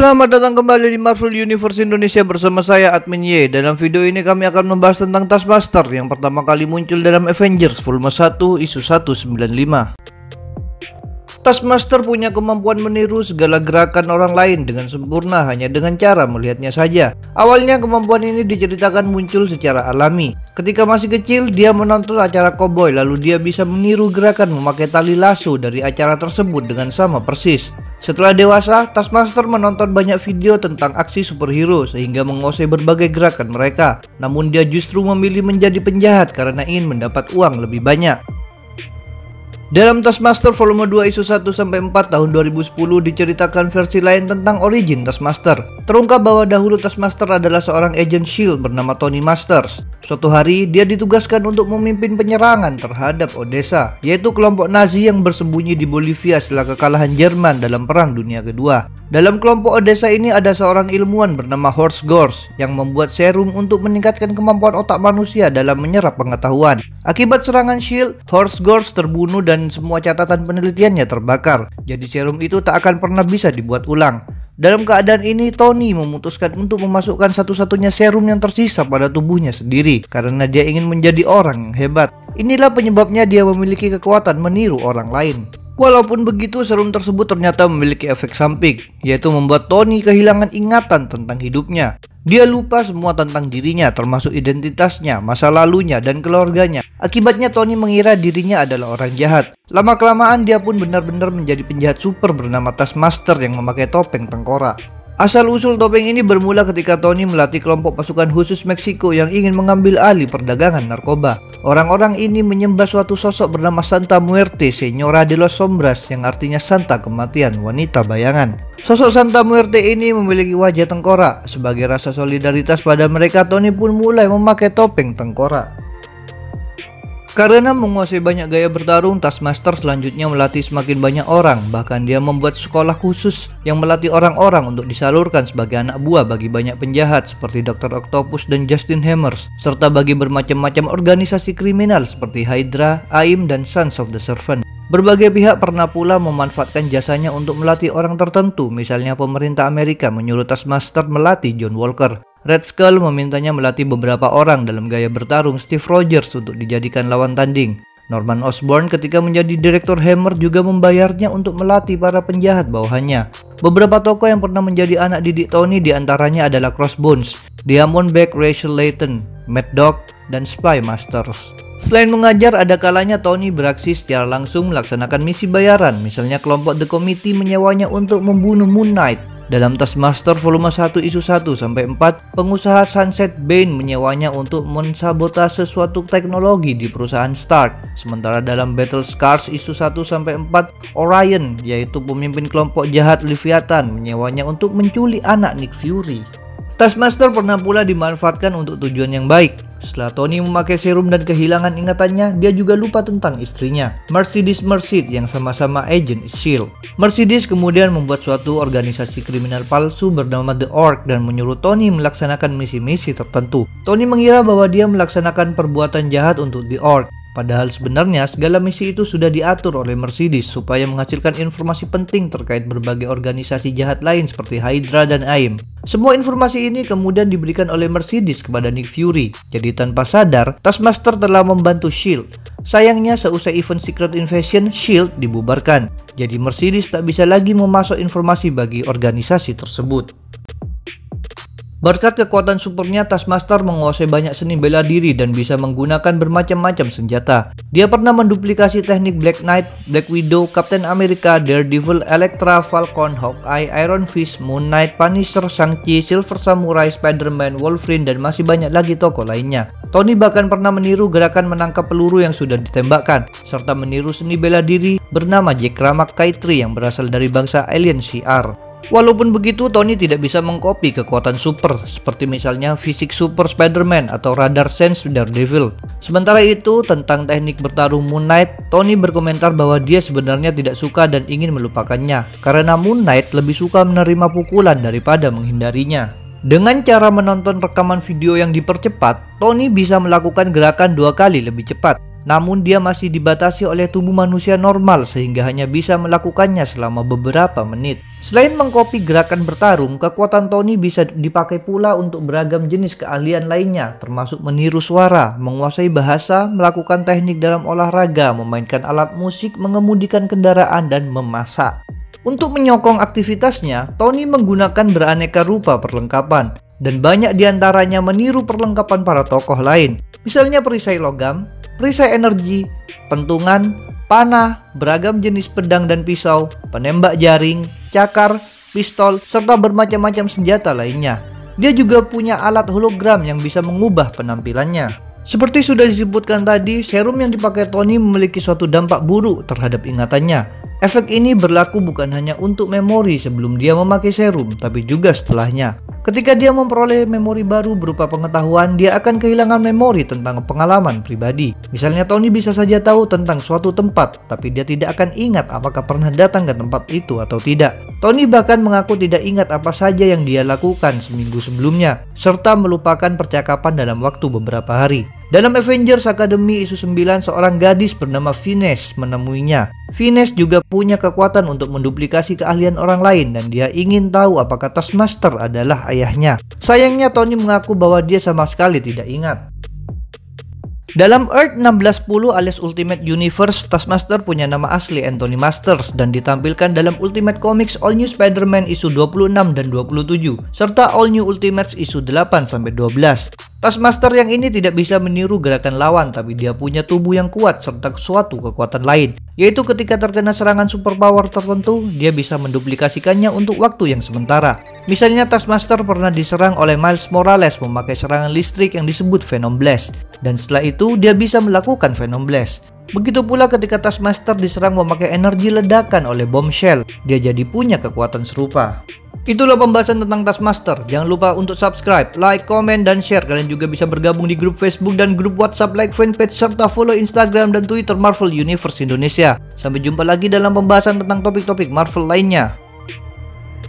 Selamat datang kembali di Marvel Universe Indonesia bersama saya Admin Y. Dalam video ini kami akan membahas tentang Taskmaster yang pertama kali muncul dalam Avengers Volume 1 Issue 195. Taskmaster punya kemampuan meniru segala gerakan orang lain dengan sempurna hanya dengan cara melihatnya saja. Awalnya kemampuan ini diceritakan muncul secara alami. Ketika masih kecil, dia menonton acara koboi lalu dia bisa meniru gerakan memakai tali lasso dari acara tersebut dengan sama persis. Setelah dewasa, Taskmaster menonton banyak video tentang aksi superhero sehingga menguasai berbagai gerakan mereka. Namun dia justru memilih menjadi penjahat karena ingin mendapat uang lebih banyak. Dalam Taskmaster Volume 2 Issue 1-4 tahun 2010 diceritakan versi lain tentang origin Taskmaster. Terungkap bahwa dahulu Taskmaster adalah seorang agen S.H.I.E.L.D. bernama Tony Masters. Suatu hari, dia ditugaskan untuk memimpin penyerangan terhadap Odessa, yaitu kelompok Nazi yang bersembunyi di Bolivia setelah kekalahan Jerman dalam Perang Dunia Kedua. Dalam kelompok Odessa ini ada seorang ilmuwan bernama Horst Gors yang membuat serum untuk meningkatkan kemampuan otak manusia dalam menyerap pengetahuan. Akibat serangan S.H.I.E.L.D., Horst Gors terbunuh dan semua catatan penelitiannya terbakar. Jadi serum itu tak akan pernah bisa dibuat ulang. Dalam keadaan ini, Tony memutuskan untuk memasukkan satu-satunya serum yang tersisa pada tubuhnya sendiri karena dia ingin menjadi orang yang hebat. Inilah penyebabnya dia memiliki kekuatan meniru orang lain. Walaupun begitu, serum tersebut ternyata memiliki efek samping, yaitu membuat Tony kehilangan ingatan tentang hidupnya. Dia lupa semua tentang dirinya, termasuk identitasnya, masa lalunya, dan keluarganya. Akibatnya Tony mengira dirinya adalah orang jahat. Lama-kelamaan dia pun benar-benar menjadi penjahat super bernama Taskmaster yang memakai topeng tengkorak. Asal-usul topeng ini bermula ketika Tony melatih kelompok pasukan khusus Meksiko yang ingin mengambil alih perdagangan narkoba. Orang-orang ini menyembah suatu sosok bernama Santa Muerte, Señora de los Sombras, yang artinya Santa Kematian, wanita bayangan. Sosok Santa Muerte ini memiliki wajah tengkorak. Sebagai rasa solidaritas pada mereka, Tony pun mulai memakai topeng tengkorak. Karena menguasai banyak gaya bertarung, Taskmaster selanjutnya melatih semakin banyak orang. Bahkan dia membuat sekolah khusus yang melatih orang-orang untuk disalurkan sebagai anak buah bagi banyak penjahat seperti Dr. Octopus dan Justin Hammers, serta bagi bermacam-macam organisasi kriminal seperti Hydra, AIM, dan Sons of the Serpent. Berbagai pihak pernah pula memanfaatkan jasanya untuk melatih orang tertentu. Misalnya pemerintah Amerika menyuruh Taskmaster melatih John Walker. Red Skull memintanya melatih beberapa orang dalam gaya bertarung Steve Rogers untuk dijadikan lawan tanding. Norman Osborn ketika menjadi direktur Hammer juga membayarnya untuk melatih para penjahat bawahannya. Beberapa tokoh yang pernah menjadi anak didik Tony diantaranya adalah Crossbones, Diamondback, Rachel Layton, Mad Dog, dan Spy Masters. Selain mengajar, ada kalanya Tony beraksi secara langsung melaksanakan misi bayaran. Misalnya kelompok The Committee menyewanya untuk membunuh Moon Knight. Dalam Taskmaster Volume 1 Issue 1-4, pengusaha Sunset Bane menyewanya untuk mensabotase suatu teknologi di perusahaan Stark. Sementara dalam Battle Scars Issue 1-4, Orion, yaitu pemimpin kelompok jahat Leviathan, menyewanya untuk menculik anak Nick Fury. Taskmaster pernah pula dimanfaatkan untuk tujuan yang baik. Setelah Tony memakai serum dan kehilangan ingatannya, dia juga lupa tentang istrinya, Mercedes Merced, yang sama-sama agent S.H.I.E.L.D. Mercedes kemudian membuat suatu organisasi kriminal palsu bernama The Orc dan menyuruh Tony melaksanakan misi-misi tertentu. Tony mengira bahwa dia melaksanakan perbuatan jahat untuk The Orc. Padahal sebenarnya segala misi itu sudah diatur oleh Mercedes supaya menghasilkan informasi penting terkait berbagai organisasi jahat lain seperti Hydra dan AIM. Semua informasi ini kemudian diberikan oleh Mercedes kepada Nick Fury. Jadi tanpa sadar, Taskmaster telah membantu S.H.I.E.L.D. Sayangnya seusai event Secret Invasion, S.H.I.E.L.D. dibubarkan. Jadi Mercedes tak bisa lagi memasok informasi bagi organisasi tersebut. Berkat kekuatan supernya, Taskmaster menguasai banyak seni bela diri dan bisa menggunakan bermacam-macam senjata. Dia pernah menduplikasi teknik Black Knight, Black Widow, Captain America, Daredevil, Elektra, Falcon, Hawkeye, Iron Fist, Moon Knight, Punisher, Shang-Chi, Silver Samurai, Spider-Man, Wolverine, dan masih banyak lagi tokoh lainnya. Tony bahkan pernah meniru gerakan menangkap peluru yang sudah ditembakkan, serta meniru seni bela diri bernama Jack Ramak Kaitri yang berasal dari bangsa alien CR. Walaupun begitu, Tony tidak bisa mengkopi kekuatan super, seperti misalnya fisik super Spider-Man atau radar sense Daredevil. Sementara itu, tentang teknik bertarung Moon Knight, Tony berkomentar bahwa dia sebenarnya tidak suka dan ingin melupakannya, karena Moon Knight lebih suka menerima pukulan daripada menghindarinya. Dengan cara menonton rekaman video yang dipercepat, Tony bisa melakukan gerakan 2 kali lebih cepat. Namun dia masih dibatasi oleh tubuh manusia normal sehingga hanya bisa melakukannya selama beberapa menit. Selain mengcopy gerakan bertarung, kekuatan Tony bisa dipakai pula untuk beragam jenis keahlian lainnya, termasuk meniru suara, menguasai bahasa, melakukan teknik dalam olahraga, memainkan alat musik, mengemudikan kendaraan, dan memasak. Untuk menyokong aktivitasnya, Tony menggunakan beraneka rupa perlengkapan, dan banyak diantaranya meniru perlengkapan para tokoh lain, misalnya perisai logam, perisai energi, pentungan, panah, beragam jenis pedang dan pisau, penembak jaring, cakar, pistol, serta bermacam-macam senjata lainnya. Dia juga punya alat hologram yang bisa mengubah penampilannya. Seperti sudah disebutkan tadi, serum yang dipakai Tony memiliki suatu dampak buruk terhadap ingatannya. Efek ini berlaku bukan hanya untuk memori sebelum dia memakai serum, tapi juga setelahnya. Ketika dia memperoleh memori baru berupa pengetahuan, dia akan kehilangan memori tentang pengalaman pribadi. Misalnya Tony bisa saja tahu tentang suatu tempat, tapi dia tidak akan ingat apakah pernah datang ke tempat itu atau tidak. Tony bahkan mengaku tidak ingat apa saja yang dia lakukan seminggu sebelumnya, serta melupakan percakapan dalam waktu beberapa hari. Dalam Avengers Academy isu 9, seorang gadis bernama Finesse menemuinya. Finesse juga punya kekuatan untuk menduplikasi keahlian orang lain dan dia ingin tahu apakah Taskmaster adalah ayahnya. Sayangnya Tony mengaku bahwa dia sama sekali tidak ingat. Dalam Earth 1610 alias Ultimate Universe, Taskmaster punya nama asli Anthony Masters dan ditampilkan dalam Ultimate Comics All New Spider-Man isu 26 dan 27 serta All New Ultimates isu 8-12. Taskmaster yang ini tidak bisa meniru gerakan lawan, tapi dia punya tubuh yang kuat serta suatu kekuatan lain, yaitu ketika terkena serangan superpower tertentu, dia bisa menduplikasikannya untuk waktu yang sementara. Misalnya Taskmaster pernah diserang oleh Miles Morales memakai serangan listrik yang disebut Venom Blast, dan setelah itu dia bisa melakukan Venom Blast. Begitu pula ketika Taskmaster diserang memakai energi ledakan oleh Bombshell, dia jadi punya kekuatan serupa. Itulah pembahasan tentang Taskmaster. Jangan lupa untuk subscribe, like, komen, dan share. Kalian juga bisa bergabung di grup Facebook dan grup WhatsApp, like fanpage, serta follow Instagram dan Twitter Marvel Universe Indonesia. Sampai jumpa lagi dalam pembahasan tentang topik-topik Marvel lainnya.